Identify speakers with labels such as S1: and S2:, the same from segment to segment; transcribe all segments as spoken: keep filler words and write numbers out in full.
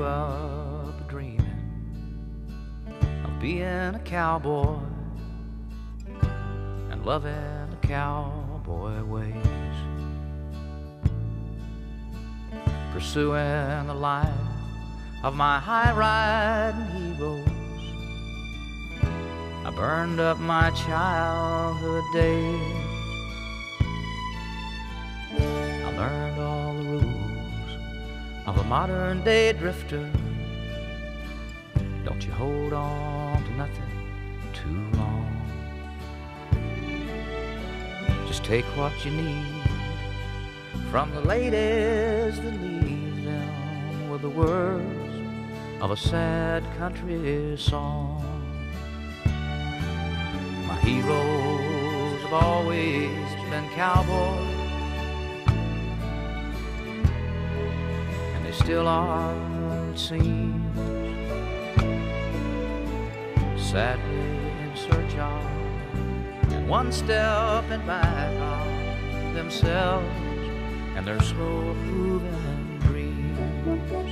S1: up dreaming of being a cowboy and loving the cowboy ways, pursuing the life of my high-riding heroes. I burned up my childhood days. I learned all the rules of a modern-day drifter. Don't you hold on to nothing too long. Just take what you need from the ladies that leave them with the words of a sad country song. My heroes have always been cowboys, and they still are, it seems, sadly in search of and one step and back of themselves and their slow moving dreams.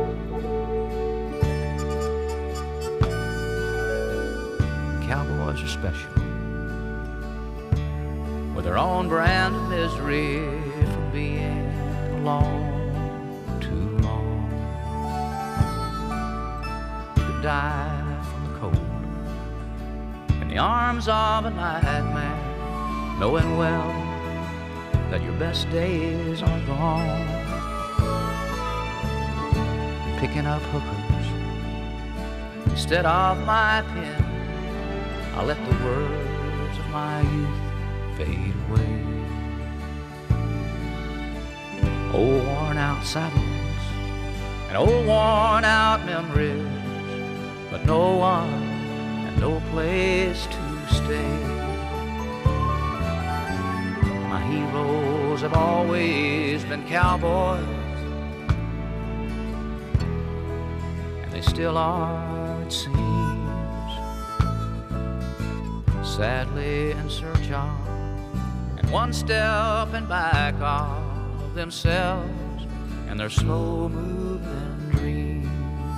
S1: Cowboys are special, with their own brand of misery from being alone too long. You could die from the cold in the arms of a nightmare, knowing well that your best days are gone. Picking up hookers instead of my pen, I let the words of my youth fade away. Old worn out saddles and old worn out memories, but no one and no place to stay. My heroes have always been cowboys, and they still are, it seems, sadly in search of and one step and back of themselves and their slow moving dreams.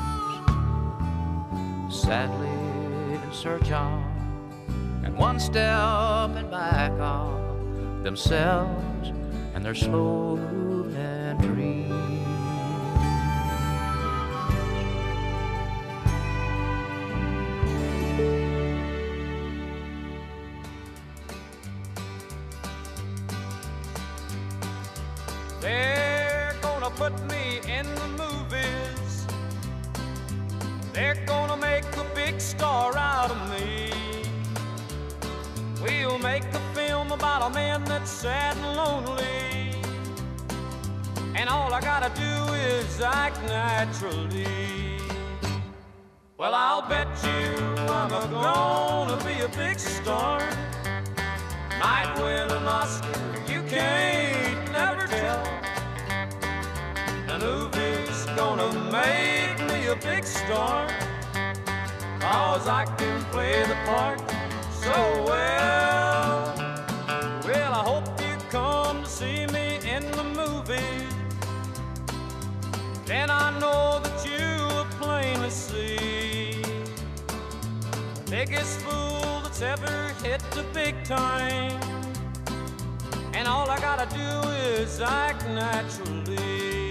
S1: Sadly in search of and one step and back of themselves and their slow moving dreams.
S2: They're gonna put me in the movies. They're gonna make a big star out of me. We'll make a film about a man that's sad and lonely, and all I gotta do is act naturally. Well, I'll bet you I'm a gonna be a big star. Might win an Oscar, you can't never tell. The movie's gonna make me a big star, 'cause I can play the part so well. Well, I hope you come to see me in the movie. Then I know that you'll plainly see the biggest fool that's ever hit the big time, and all I gotta do is act naturally.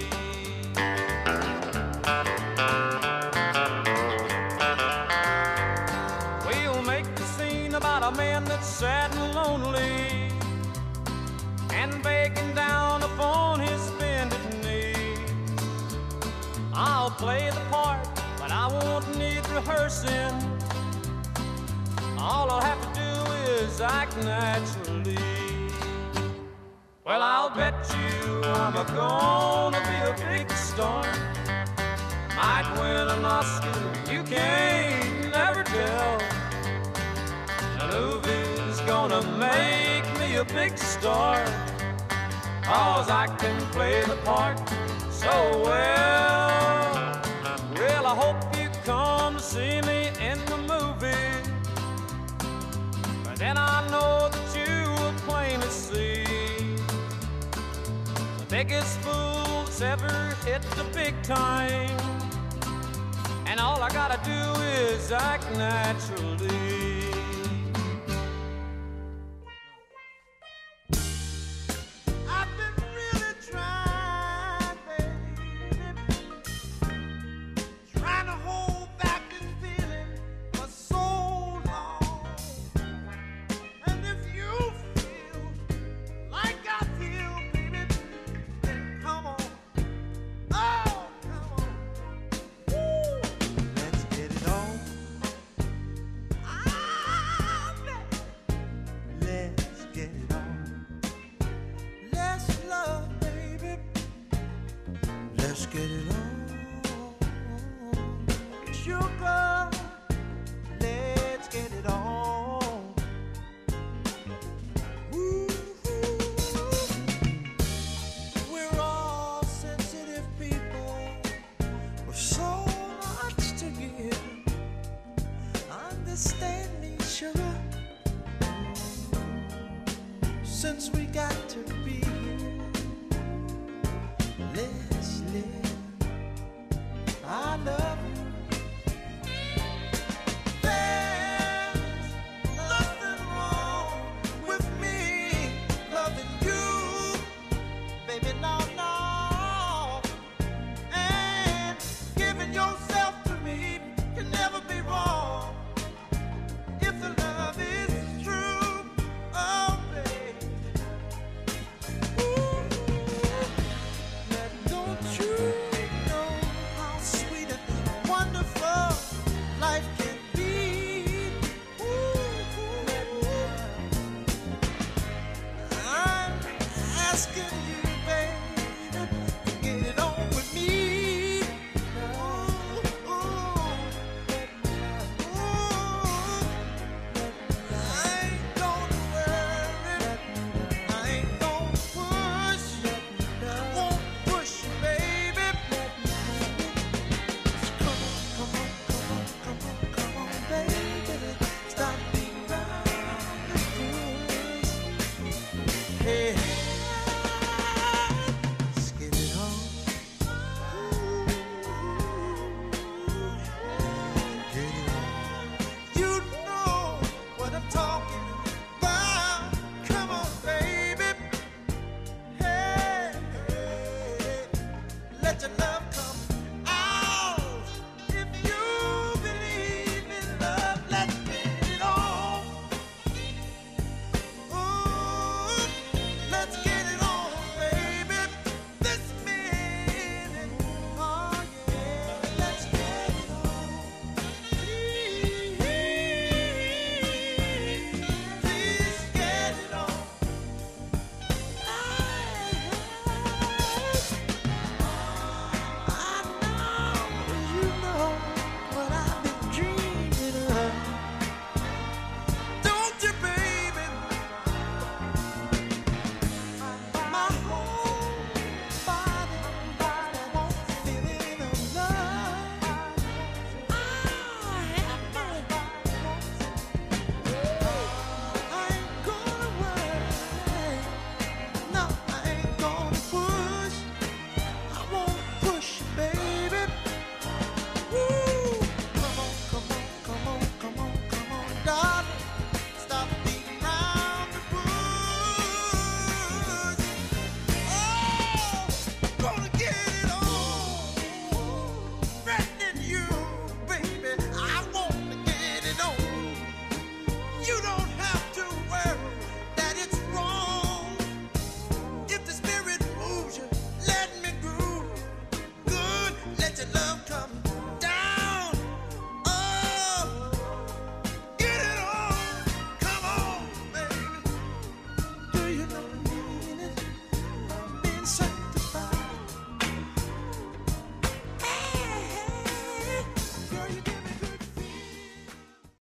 S2: We'll make the scene about a man that's sad and lonely and begging down upon his bended knees. I'll play the part, but I won't need rehearsing. All I'll have to do is act naturally. Well, I'll bet you I'm a gonna be a big star. Might win an Oscar, you can't never tell. The movie's gonna make me a big star, 'cause I can play the part so well. Well, I hope you come to see me in the movie. But then I know that you will plainly see the biggest fool that's ever hit the big time, and all I gotta do is act naturally. I've been really trying, baby, trying to hold back this feeling for so long. And if you feel like I feel, baby, then come on. Oh, come on. Woo. Let's get it on. Ah, baby. Let's get it on. Let's love, baby. Let's get it on. Sugar, let's get it on. Woo. We're all sensitive people with so much to give. Understand me, sugar, since we got to be here. Let's live. I love you. There's nothing wrong with me loving you, baby, no, no. And giving yourself to me can never be wrong if the love is true. Oh, baby. Ooh. Now, don't you know how sweet and wonderful life can be? Ooh. I'm asking you, baby, to get it on with me. Ooh, ooh, ooh. I ain't gonna worry, I ain't gonna push, I won't push you, baby. Come on, come on, come on, come on, come on, baby. Stop being around the bush. Hey, let's get it on. Get it on. You know what I'm talking about. Come on, baby. Hey, hey, let your love come out. If you believe in love, let's get it on. Ooh, let's get it on, baby. This minute, oh yeah, let's get it on. Please, please get it on. I know you know what I've been dreaming of. Don't you, baby?